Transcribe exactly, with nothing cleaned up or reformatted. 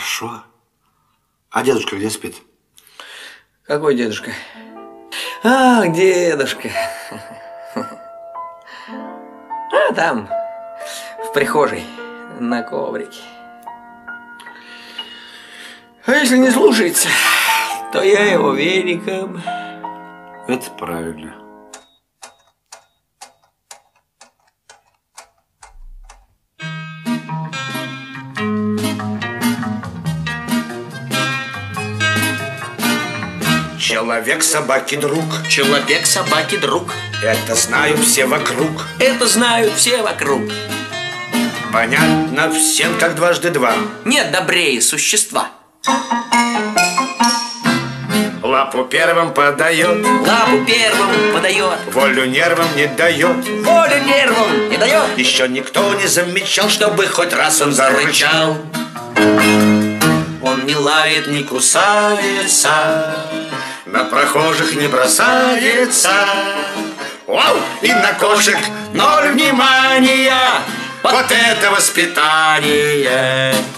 Хорошо. А дедушка где спит? Какой дедушка? Ах, дедушка. А там, в прихожей, на коврике. А если не слушается, то я его веником. Это правильно. Человек собаки друг. Человек собаки друг. Это знают все вокруг. Это знают все вокруг. Понятно всем, как дважды два. Нет добрее существа. Лапу первым подает. Лапу первым подает. Волю нервам не дает. Волю нервам не дает. Еще никто не замечал, чтобы хоть раз он зарычал. Он не лает, не кусается, на прохожих не бросается. Вау! И на кошек ноль внимания. Вот это воспитание!